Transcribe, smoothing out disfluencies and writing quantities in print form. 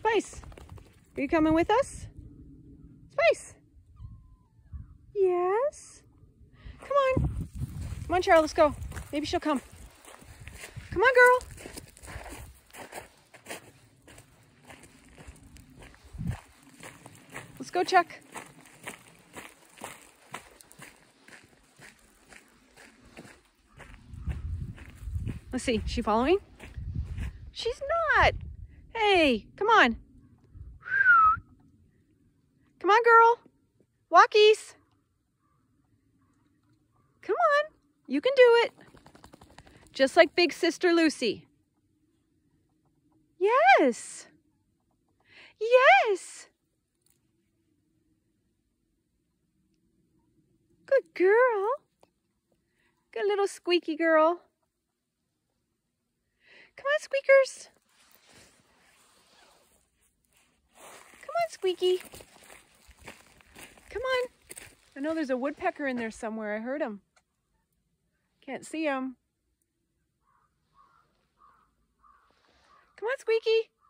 Spice, are you coming with us? Spice. Yes. Come on. Come on, Charles, let's go. Maybe she'll come. Come on, girl. Let's go, Chuck. Let's see, is she following? She's not. Hey, come on. Come on, girl. Walkies. Come on. You can do it. Just like big sister Lucy. Yes. Yes. Good girl. Good little squeaky girl. Come on, squeakers. Come on, Squeaky. Come on. I know there's a woodpecker in there somewhere. I heard him. Can't see him. Come on, Squeaky.